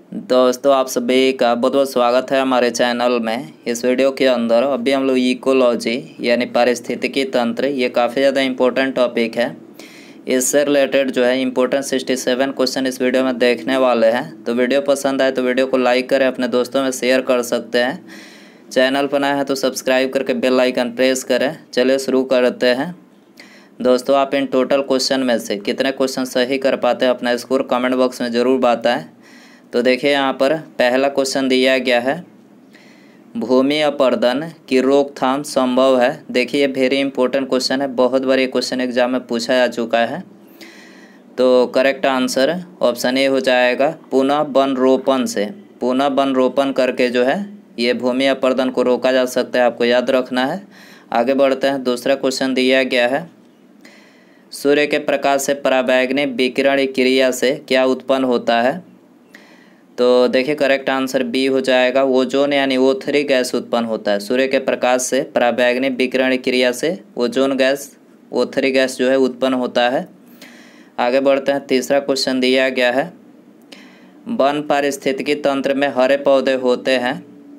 दोस्तों आप सभी का बहुत बहुत स्वागत है हमारे चैनल में। इस वीडियो के अंदर अभी हम लोग इकोलॉजी यानी पारिस्थितिकी तंत्र, ये काफ़ी ज़्यादा इम्पोर्टेंट टॉपिक है। इससे रिलेटेड जो है इम्पोर्टेंट 67 क्वेश्चन इस वीडियो में देखने वाले हैं। तो वीडियो पसंद आए तो वीडियो को लाइक करें, अपने दोस्तों में शेयर कर सकते हैं। चैनल पर नया है तो सब्सक्राइब करके बेल आइकन प्रेस करें। चलिए शुरू करते हैं। दोस्तों आप इन टोटल क्वेश्चन में से कितने क्वेश्चन सही कर पाते हैं अपना स्कोर कमेंट बॉक्स में ज़रूर बताएं। तो देखिए यहाँ पर पहला क्वेश्चन दिया गया है, भूमि अपरदन की रोकथाम संभव है। देखिए वेरी इंपॉर्टेंट क्वेश्चन है, बहुत बार ये क्वेश्चन एग्जाम में पूछा जा चुका है। तो करेक्ट आंसर ऑप्शन ए हो जाएगा, पुनः वन रोपण से, पुनः वन रोपण करके जो है ये भूमि अपरदन को रोका जा सकता है, आपको याद रखना है। आगे बढ़ते हैं। दूसरा क्वेश्चन दिया गया है, सूर्य के प्रकाश से पराबैंगनी विकिरण क्रिया से क्या उत्पन्न होता है। तो देखिए करेक्ट आंसर बी हो जाएगा, ओजोन यानी O3 गैस उत्पन्न होता है। सूर्य के प्रकाश से पराबैंगनी विकिरण क्रिया से ओजोन गैस O3 गैस जो है उत्पन्न होता है। आगे बढ़ते हैं। तीसरा क्वेश्चन दिया गया है, वन पारिस्थितिकी तंत्र में हरे पौधे होते हैं।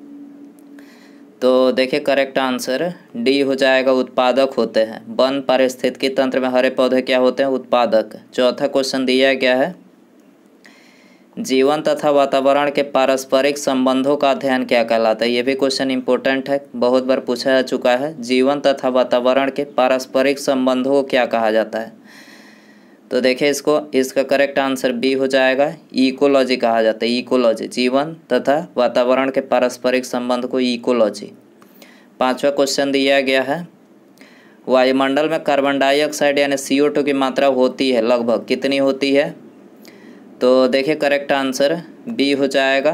तो देखिए करेक्ट आंसर डी हो जाएगा, उत्पादक होते हैं। वन पारिस्थितिकी तंत्र में हरे पौधे क्या होते हैं, उत्पादक। चौथा क्वेश्चन दिया गया है, जीवन तथा वातावरण के पारस्परिक संबंधों का अध्ययन क्या कहलाता है। ये भी क्वेश्चन इंपॉर्टेंट है, बहुत बार पूछा जा चुका है। जीवन तथा वातावरण के पारस्परिक संबंधों को क्या कहा जाता है। तो देखिए इसका करेक्ट आंसर बी हो जाएगा, इकोलॉजी कहा जाता है। इकोलॉजी, जीवन तथा वातावरण के पारस्परिक संबंध को इकोलॉजी। पांचवा क्वेश्चन दिया गया है, वायुमंडल में कार्बन डाइऑक्साइड यानी CO2 की मात्रा होती है, लगभग कितनी होती है। तो देखिए करेक्ट आंसर बी हो जाएगा,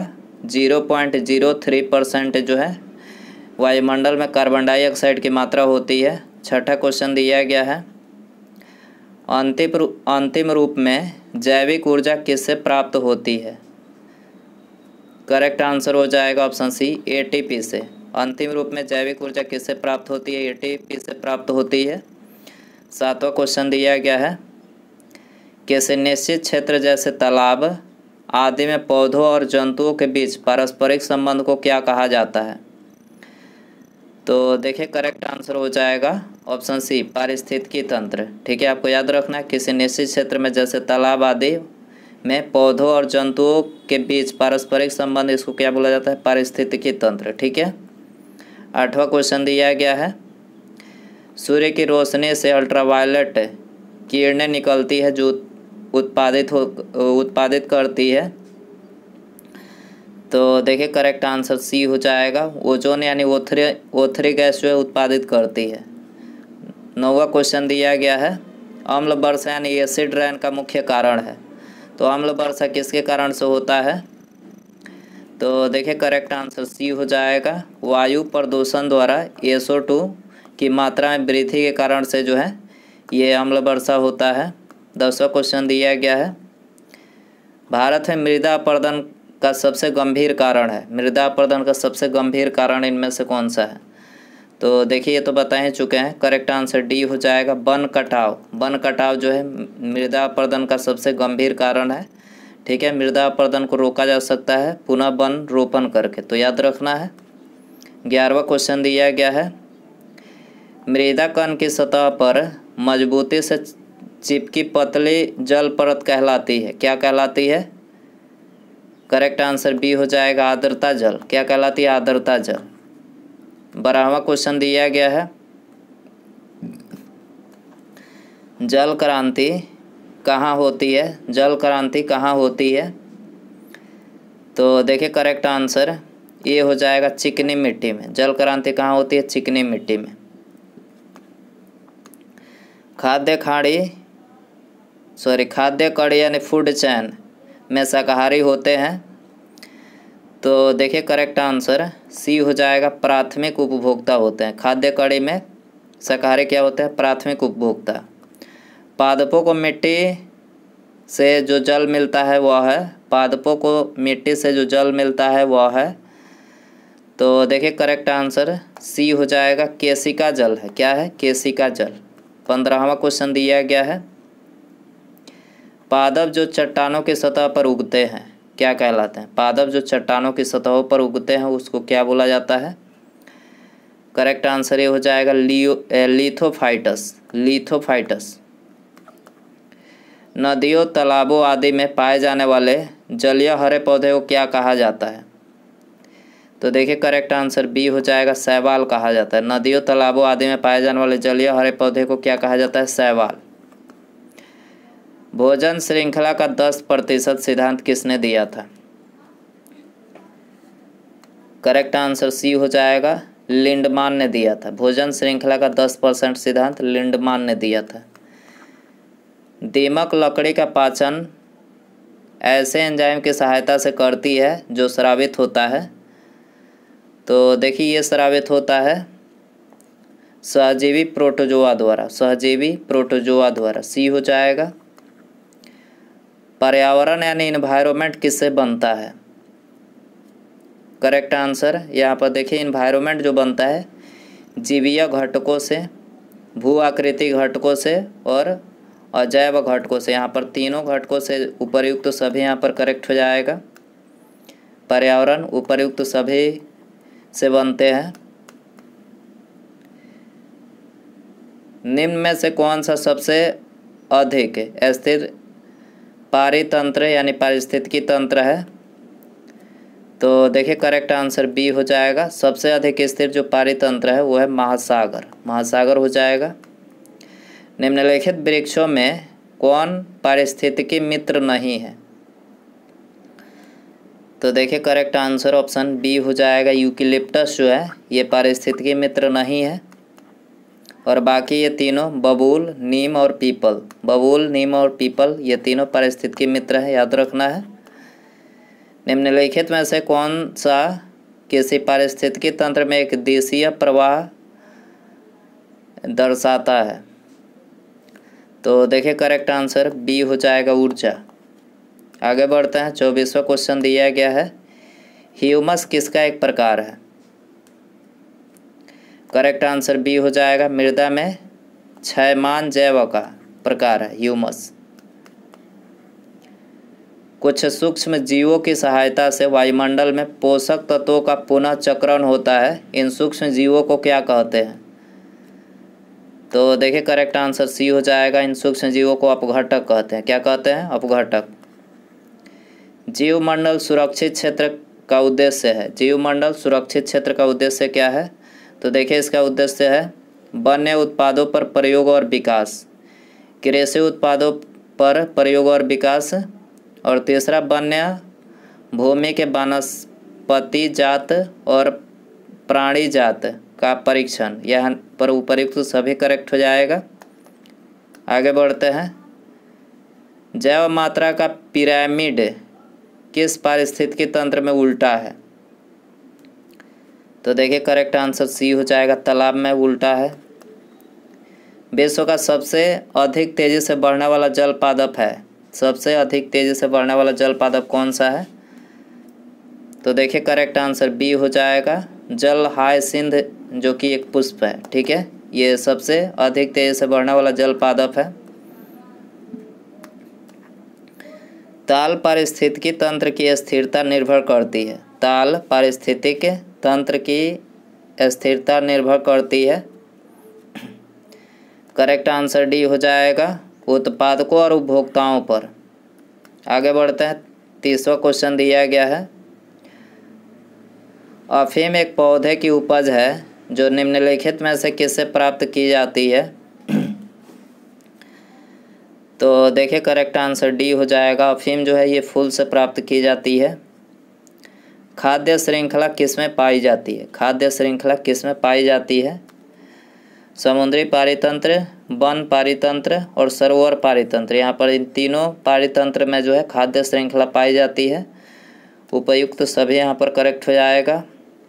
0.03% जो है वायुमंडल में कार्बन डाइऑक्साइड की मात्रा होती है। छठा क्वेश्चन दिया गया है, अंतिम रूप में जैविक ऊर्जा किससे प्राप्त होती है। करेक्ट आंसर हो जाएगा ऑप्शन सी, ATP से। अंतिम रूप में जैविक ऊर्जा किससे प्राप्त होती है, ATP से प्राप्त होती है। सातवां क्वेश्चन दिया गया है, किसी निश्चित क्षेत्र जैसे तालाब आदि में पौधों और जंतुओं के बीच पारस्परिक संबंध को क्या कहा जाता है। तो देखिए करेक्ट आंसर हो जाएगा ऑप्शन सी, पारिस्थितिकी तंत्र। ठीक है, आपको याद रखना है, किसी निश्चित क्षेत्र में जैसे तालाब आदि में पौधों और जंतुओं के बीच पारस्परिक संबंध, इसको क्या बोला जाता है, पारिस्थितिकी तंत्र। ठीक है। आठवां क्वेश्चन दिया गया है, सूर्य की रोशनी से अल्ट्रावायलेट किरणें निकलती है जो उत्पादित करती है। तो देखिए करेक्ट आंसर सी हो जाएगा, ओजोन यानी O3 गैस जो है उत्पादित करती है। नौवां क्वेश्चन दिया गया है, अम्ल वर्षा यानी एसिड रेन का मुख्य कारण है। तो अम्ल वर्षा किसके कारण से होता है। तो देखिए करेक्ट आंसर सी हो जाएगा, वायु प्रदूषण द्वारा SO2 की मात्रा में वृद्धि के कारण से जो है ये अम्ल वर्षा होता है। 10वां क्वेश्चन दिया गया है, भारत में मृदा अपरदन का सबसे गंभीर कारण है। मृदा अपरदन का सबसे गंभीर कारण इनमें से कौन सा है। तो देखिए ये तो बता ही चुके हैं, करेक्ट आंसर डी हो जाएगा, वन कटाव। वन कटाव जो है मृदा अपरदन का सबसे गंभीर कारण है। ठीक है, मृदा अपरदन को रोका जा सकता है पुनः वन रोपण करके, तो याद रखना है। 11वां क्वेश्चन दिया गया है, मृदा कण की सतह पर मजबूती से चिपकी पतली जल परत कहलाती है, क्या कहलाती है। करेक्ट आंसर बी हो जाएगा, आर्द्रता जल। क्या कहलाती है, आर्द्रता जल। 12वां क्वेश्चन दिया गया है, जल क्रांति कहाँ होती है, जल क्रांति कहाँ होती है। तो देखिए करेक्ट आंसर ये हो जाएगा, चिकनी मिट्टी में। जल क्रांति कहाँ होती है, चिकनी मिट्टी में। खाद्य कड़ी यानी फूड चैन में शाकाहारी होते हैं। तो देखिए करेक्ट आंसर सी हो जाएगा, प्राथमिक उपभोक्ता होते हैं। खाद्य कड़ी में शाकाहारी क्या होते हैं, प्राथमिक उपभोक्ता। पादपों को मिट्टी से जो जल मिलता है वह है, पादपों को मिट्टी से जो जल मिलता है वह है। तो देखिए करेक्ट आंसर सी हो जाएगा, केशिका जल है। क्या है, केशिका जल। 15वां क्वेश्चन दिया गया है, पादप जो चट्टानों की सतह पर उगते हैं क्या कहलाते हैं? पादप जो चट्टानों की सतहों पर उगते हैं उसको क्या बोला जाता है? करेक्ट आंसर ये हो जाएगा लिथोफाइटस। लिथोफाइटस। नदियों, तालाबों आदि में पाए जाने वाले जलीय हरे पौधे को क्या कहा जाता है? तो देखिए करेक्ट आंसर बी हो जाएगा, शैवाल कहा जाता है। नदियों, तालाबों आदि में पाए जाने वाले जलीय हरे पौधे को क्या कहा जाता है? शैवाल। भोजन श्रृंखला का 10% सिद्धांत किसने दिया था? करेक्ट आंसर सी हो जाएगा, लिंडमान ने दिया था। भोजन श्रृंखला का 10% सिद्धांत लिंडमान ने दिया था। दीमक लकड़ी का पाचन ऐसे एंजाइम की सहायता से करती है जो स्रावित होता है। तो देखिए ये स्रावित होता है सहजीवी प्रोटोजोआ द्वारा। सहजीवी प्रोटोजोआ द्वारा, सी हो जाएगा। पर्यावरण यानी इन्वायरमेंट किससे बनता है? करेक्ट आंसर यहाँ पर देखिए इन्वायरमेंट जो बनता है जीवीय घटकों से, भू आकृति घटकों से और अजैव घटकों से। यहाँ पर तीनों घटकों से उपर्युक्त तो सभी यहाँ पर करेक्ट हो जाएगा। पर्यावरण उपर्युक्त सभी से बनते हैं। निम्न में से कौन सा सबसे अधिक स्थिर पारितंत्र यानी पारिस्थितिकी तंत्र है? तो देखिए करेक्ट आंसर बी हो जाएगा। सबसे अधिक स्थिर जो पारितंत्र है वो है महासागर। महासागर हो जाएगा। निम्नलिखित वृक्षों में कौन पारिस्थितिकी मित्र नहीं है? तो देखिए करेक्ट आंसर ऑप्शन बी हो जाएगा। यूकेलिप्टस जो है ये पारिस्थितिकी मित्र नहीं है। और बाकी ये तीनों बबूल, नीम और पीपल, बबूल, नीम और पीपल ये तीनों पारिस्थितिकी मित्र है, याद रखना है। निम्नलिखित में से कौन सा किसी पारिस्थितिकी तंत्र में एक दिशीय प्रवाह दर्शाता है? तो देखिए करेक्ट आंसर बी हो जाएगा, ऊर्जा। आगे बढ़ते हैं। 24वां क्वेश्चन दिया गया है, ह्यूमस किसका एक प्रकार है? करेक्ट आंसर बी हो जाएगा, मृदा में क्षयमान जैव का प्रकार है ह्यूमस। कुछ सूक्ष्म जीवों की सहायता से वायुमंडल में पोषक तत्वों का पुनः चक्रण होता है। इन सूक्ष्म जीवों को क्या कहते हैं? तो देखिए करेक्ट आंसर सी हो जाएगा। इन सूक्ष्म जीवों को अपघटक कहते हैं। क्या कहते हैं? अपघटक। जीवमंडल सुरक्षित क्षेत्र का उद्देश्य है। जीवमंडल सुरक्षित क्षेत्र का उद्देश्य क्या है? तो देखिए इसका उद्देश्य है वन्य उत्पादों पर प्रयोग और विकास, कृषि उत्पादों पर प्रयोग और विकास, और तीसरा वन्य भूमि के वनस्पति जात और प्राणी जात का परीक्षण। यहाँ पर उपर्युक्त सभी करेक्ट हो जाएगा। आगे बढ़ते हैं। जैव मात्रा का पिरामिड किस पारिस्थितिकी तंत्र में उल्टा है? तो देखिए करेक्ट आंसर सी हो जाएगा, तालाब में उल्टा है। विश्व का सबसे अधिक तेजी से बढ़ने वाला जल पादप है। सबसे अधिक तेजी से बढ़ने वाला जल पादप कौन सा है? तो देखिए करेक्ट आंसर बी हो जाएगा, जल हायसिंथ, जो कि एक पुष्प है। ठीक है, ये सबसे अधिक तेजी से बढ़ने वाला जल पादप है। ताल पारिस्थितिकी तंत्र की स्थिरता निर्भर करती है। ताल पारिस्थितिकी तंत्र की स्थिरता निर्भर करती है। करेक्ट आंसर डी हो जाएगा, उत्पादकों और उपभोक्ताओं पर। आगे बढ़ते हैं। 30वां क्वेश्चन दिया गया है, अफीम एक पौधे की उपज है जो निम्नलिखित में से किससे प्राप्त की जाती है? तो देखिए करेक्ट आंसर डी हो जाएगा, अफीम जो है ये फूल से प्राप्त की जाती है। खाद्य श्रृंखला किसमें पाई जाती है? खाद्य श्रृंखला किसमें पाई जाती है? समुद्री पारितंत्र, वन पारितंत्र और सरोवर पारितंत्र। यहाँ पर इन तीनों पारितंत्र में जो है खाद्य श्रृंखला पाई जाती है। उपयुक्त सभी यहाँ पर करेक्ट हो जाएगा।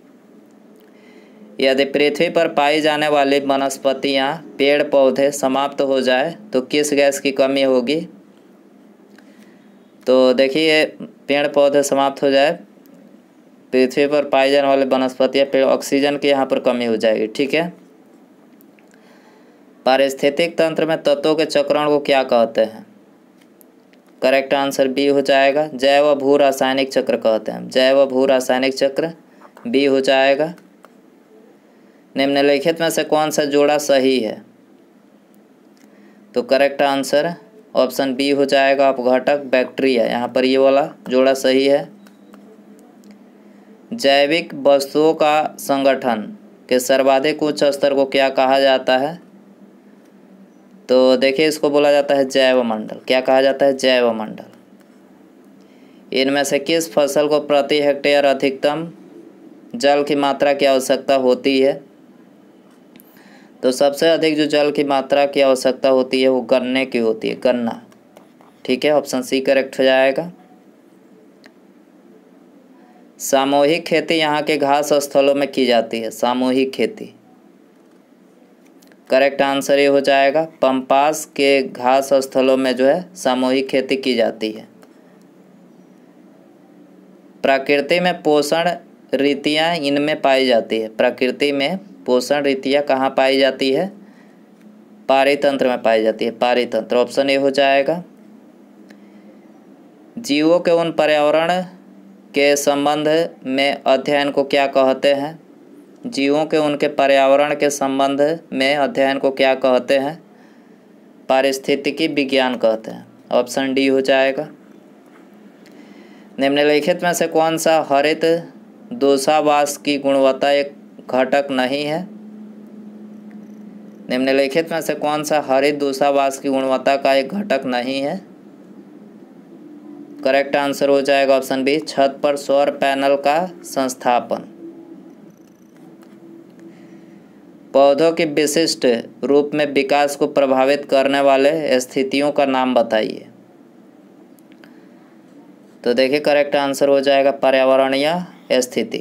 यदि पृथ्वी पर पाई जाने वाली वनस्पतियाँ, पेड़ पौधे समाप्त हो जाए तो किस गैस की कमी होगी? तो देखिए पेड़ पौधे समाप्त हो जाए, पृथ्वी पर पाई जाने वाले वनस्पतियाँ, पेड़, ऑक्सीजन की यहाँ पर कमी हो जाएगी। ठीक है। पारिस्थितिक तंत्र में तत्वों के चक्रण को क्या कहते हैं? करेक्ट आंसर बी हो जाएगा। जैव भू रासायनिक चक्र कहते हैं, जैव भू रासायनिक चक्र बी हो जाएगा। निम्नलिखित में से कौन सा जोड़ा सही है? तो करेक्ट आंसर ऑप्शन बी हो जाएगा, अपघटक बैक्टीरिया। यहाँ पर ये वाला जोड़ा सही है। जैविक वस्तुओं का संगठन के सर्वाधिक उच्च स्तर को क्या कहा जाता है? तो देखिए, इसको बोला जाता है जैव मंडल। क्या कहा जाता है? जैव मंडल। इनमें से किस फसल को प्रति हेक्टेयर अधिकतम जल की मात्रा की आवश्यकता होती है? तो सबसे अधिक जो जल की मात्रा की आवश्यकता होती है वो गन्ने की होती है, गन्ना। ठीक है, ऑप्शन सी करेक्ट हो जाएगा। सामूहिक खेती यहाँ के घास स्थलों में की जाती है, सामूहिक खेती। करेक्ट आंसर ये हो जाएगा, पंपास के घास स्थलों में जो है सामूहिक खेती की जाती है। प्रकृति में पोषण रीतियाँ इनमें पाई जाती है। प्रकृति में पोषण रीतियाँ कहाँ पाई जाती है? पारितंत्र में पाई जाती है, पारितंत्र। ऑप्शन ए हो जाएगा। जीवों के उन पर्यावरण के संबंध में अध्ययन को क्या कहते हैं? जीवों के उनके पर्यावरण के संबंध में अध्ययन को क्या कहते हैं? पारिस्थितिकी विज्ञान कहते हैं। ऑप्शन डी हो जाएगा। निम्नलिखित में से कौन सा हरित दूषावास की गुणवत्ता एक घटक नहीं है? निम्नलिखित में से कौन सा हरित दूषावास की गुणवत्ता का एक घटक नहीं है? करेक्ट आंसर हो जाएगा ऑप्शन बी, छत पर सौर पैनल का संस्थापन। पौधों की विशिष्ट रूप में विकास को प्रभावित करने वाले स्थितियों का नाम बताइए। तो देखिए, करेक्ट आंसर हो जाएगा पर्यावरणीय स्थिति।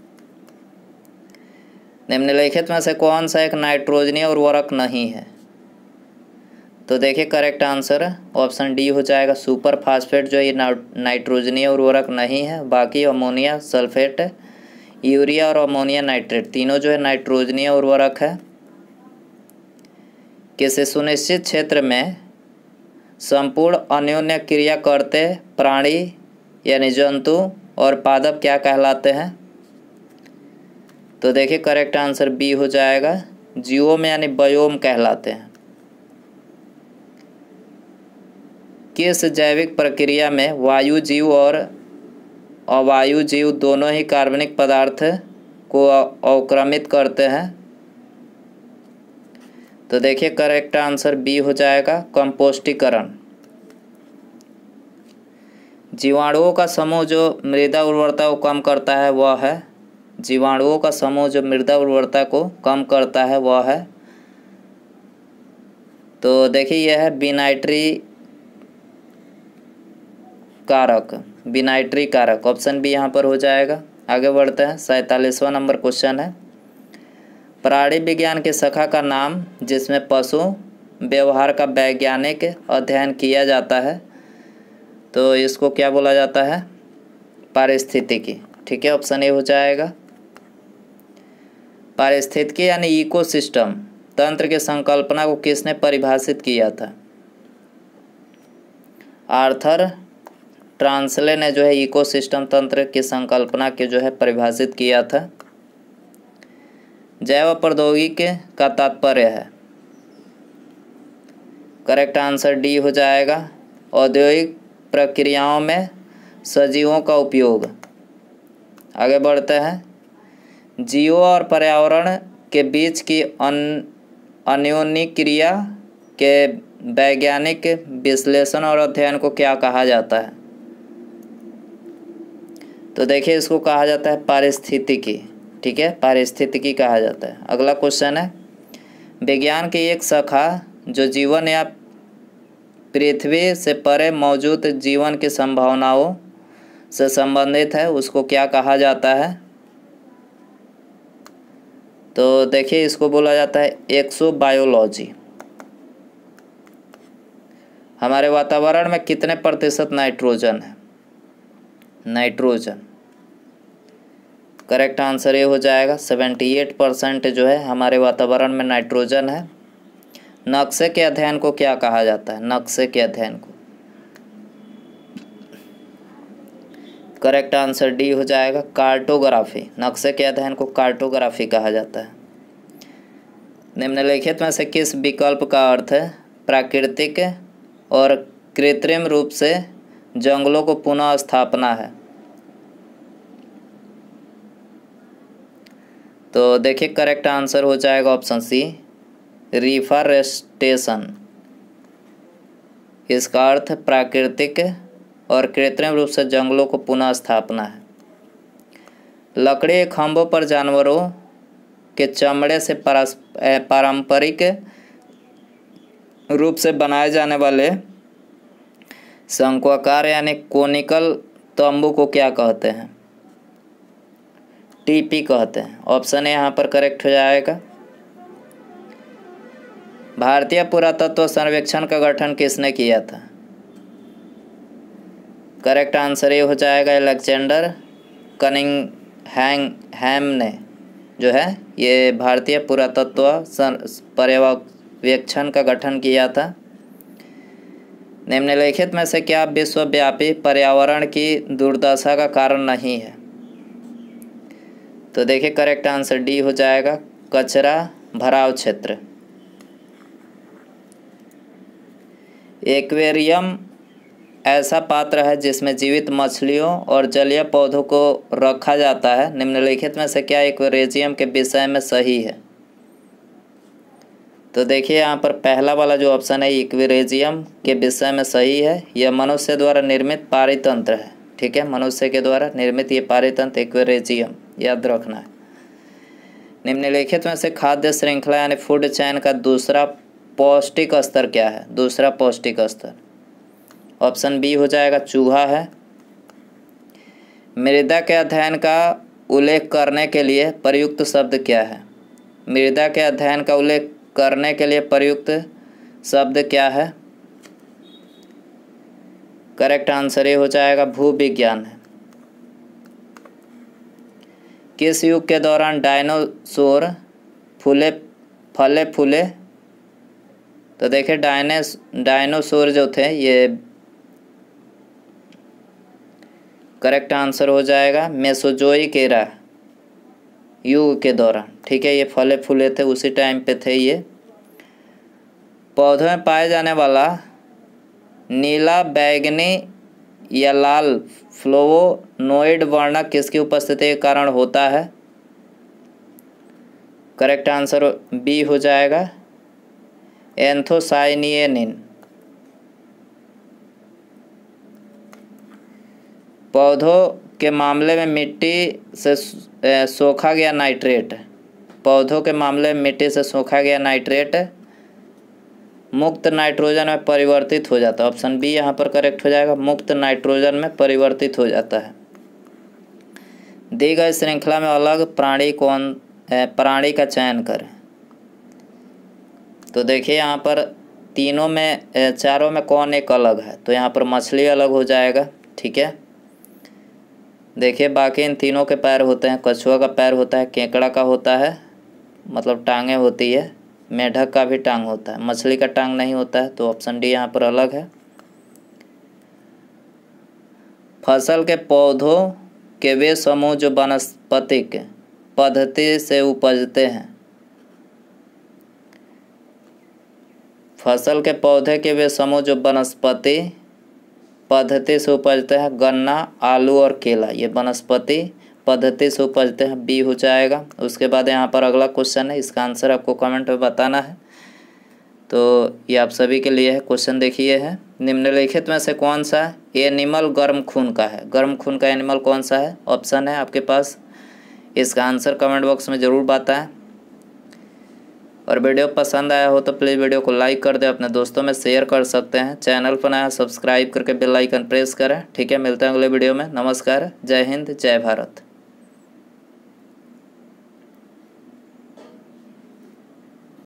निम्नलिखित में से कौन सा एक नाइट्रोजनीय उर्वरक नहीं है? तो देखिए, करेक्ट आंसर ऑप्शन डी हो जाएगा, सुपर फास्फेट जो ये नाइट्रोजनीय उर्वरक नहीं है। बाकी अमोनिया सल्फेट, यूरिया और अमोनिया नाइट्रेट तीनों जो है नाइट्रोजनीय उर्वरक है। किसी सुनिश्चित क्षेत्र में संपूर्ण अन्योन्य क्रिया करते प्राणी यानी जंतु और पादप क्या कहलाते हैं? तो देखिए, करेक्ट आंसर बी हो जाएगा, जीवोम यानी बायोम कहलाते हैं। किस जैविक प्रक्रिया में वायु जीव और अवायु जीव दोनों ही कार्बनिक पदार्थ को अवक्रमित करते हैं? तो देखिए, करेक्ट आंसर बी हो जाएगा, कंपोस्टीकरण। जीवाणुओं का समूह जो मृदा उर्वरता को कम करता है वह है, जीवाणुओं का समूह जो मृदा उर्वरता को कम करता है वह है, तो देखिए यह है विनाइट्री कारक, विनाइट्री कारक। ऑप्शन बी यहाँ पर हो जाएगा। आगे बढ़ते हैं, 47वां नंबर क्वेश्चन है, प्राणी विज्ञान की शाखा का नाम जिसमें पशु व्यवहार का वैज्ञानिक अध्ययन किया जाता है, तो इसको क्या बोला जाता है? पारिस्थितिकी। ठीक है, ऑप्शन ए हो जाएगा। पारिस्थितिकी यानी इकोसिस्टम तंत्र की संकल्पना को किसने परिभाषित किया था? आर्थर ट्रांसले ने जो है इकोसिस्टम तंत्र की संकल्पना के जो है परिभाषित किया था। जैव प्रौद्योगिकी का तात्पर्य है, करेक्ट आंसर डी हो जाएगा, औद्योगिक प्रक्रियाओं में सजीवों का उपयोग। आगे बढ़ते हैं, जीवों और पर्यावरण के बीच की अन्योन्य क्रिया के वैज्ञानिक विश्लेषण और अध्ययन को क्या कहा जाता है? तो देखिए, इसको कहा जाता है पारिस्थितिकी। ठीक है, पारिस्थितिकी कहा जाता है। अगला क्वेश्चन है, विज्ञान की एक शाखा जो जीवन या पृथ्वी से परे मौजूद जीवन की संभावनाओं से संबंधित है उसको क्या कहा जाता है? तो देखिए, इसको बोला जाता है एक्सोबायोलॉजी। हमारे वातावरण में कितने प्रतिशत नाइट्रोजन है? नाइट्रोजन, करेक्ट आंसर ये हो जाएगा, 78% जो है हमारे वातावरण में नाइट्रोजन है। नक्शे के अध्ययन को क्या कहा जाता है? नक्शे के अध्ययन को करेक्ट आंसर डी हो जाएगा, कार्टोग्राफी। नक्शे के अध्ययन को कार्टोग्राफी कहा जाता है। निम्नलिखित में से किस विकल्प का अर्थ है प्राकृतिक और कृत्रिम रूप से जंगलों को पुनः स्थापना है? तो देखिए करेक्ट आंसर हो जाएगा ऑप्शन सी, रिफॉरेस्टेशन। इसका अर्थ प्राकृतिक और कृत्रिम रूप से जंगलों को पुनः स्थापना है। लकड़ी खंभों पर जानवरों के चमड़े से पारंपरिक रूप से बनाए जाने वाले शंक्वाकार यानी कोनिकल तंबू को क्या कहते हैं? टीपी कहते हैं। ऑप्शन ए यहाँ पर करेक्ट हो जाएगा। भारतीय पुरातत्व सर्वेक्षण का गठन किसने किया था? करेक्ट आंसर ये हो जाएगा, अलेक्जेंडर कनिंघहैम ने जो है ये भारतीय पुरातत्व पर्यवेक्षण का गठन किया था। निम्नलिखित में से क्या विश्वव्यापी पर्यावरण की दुर्दशा का कारण नहीं है? तो देखिए करेक्ट आंसर डी हो जाएगा, कचरा भराव क्षेत्र। एक्वेरियम ऐसा पात्र है जिसमें जीवित मछलियों और जलीय पौधों को रखा जाता है। निम्नलिखित में से क्या एक्वेरियम के विषय में सही है? तो देखिए यहाँ पर पहला वाला जो ऑप्शन है एक्वेरियम के विषय में सही है। यह मनुष्य द्वारा निर्मित पारितंत्र है। ठीक है, मनुष्य के द्वारा निर्मित ये पारितंत्र एक्वेरियम याद रखना है। निम्नलिखित में से खाद्य श्रृंखला यानी फूड चेन का दूसरा पौष्टिक स्तर क्या है? दूसरा पौष्टिक स्तर ऑप्शन बी हो जाएगा, चूहा है। मृदा के अध्ययन का उल्लेख करने के लिए प्रयुक्त शब्द क्या है? मृदा के अध्ययन का उल्लेख करने के लिए प्रयुक्त शब्द क्या है? करेक्ट आंसर ये हो जाएगा, भूविज्ञान है। किस युग के दौरान डायनासोर फले फूले? तो देखिए डायनासोर जो थे ये करेक्ट आंसर हो जाएगा, मेसोजोइक एरा युग के दौरान। ठीक है, ये फले फूले थे उसी टाइम पे थे ये। पौधों में पाए जाने वाला नीला, बैगनी या लाल फ्लोवोनोइड वर्णक किसकी उपस्थिति के कारण होता है? करेक्ट आंसर बी हो जाएगा, एंथोसायनिन। पौधों के मामले में मिट्टी से सोखा गया नाइट्रेट, पौधों के मामले में मिट्टी से सोखा गया नाइट्रेट मुक्त नाइट्रोजन में परिवर्तित हो जाता है। ऑप्शन बी यहाँ पर करेक्ट हो जाएगा, मुक्त नाइट्रोजन में परिवर्तित हो जाता है। दी गई श्रृंखला में अलग प्राणी का चयन करें। तो देखिए यहाँ पर चारों में कौन एक अलग है? तो यहाँ पर मछली अलग हो जाएगा। ठीक है, देखिए बाकी इन तीनों के पैर होते हैं। कछुआ का पैर होता है, केकड़ा का होता है मतलब टांगें होती है, मेढक का भी टांग होता है, मछली का टांग नहीं होता है। तो ऑप्शन डी यहाँ पर अलग है। फसल के पौधों के वे समूह जो वानस्पतिक पद्धति से उपजते हैं। फसल के पौधे के वे समूह जो वनस्पति पद्धति से उपजते हैं, गन्ना, आलू और केला, ये वनस्पति पद्धति से उपजते हैं, बी हो जाएगा। उसके बाद यहाँ पर अगला क्वेश्चन है, इसका आंसर आपको कमेंट में बताना है। तो ये आप सभी के लिए है। क्वेश्चन देखिए है, निम्नलिखित में से कौन सा एनिमल गर्म खून का है? गर्म खून का एनिमल कौन सा है? ऑप्शन है आपके पास, इसका आंसर कमेंट बॉक्स में ज़रूर बताएं। और वीडियो पसंद आया हो तो प्लीज़ वीडियो को लाइक कर दें, अपने दोस्तों में शेयर कर सकते हैं। चैनल पर नया सब्सक्राइब करके बेल आइकन प्रेस करें। ठीक है, मिलते हैं अगले वीडियो में। नमस्कार, जय हिंद, जय भारत।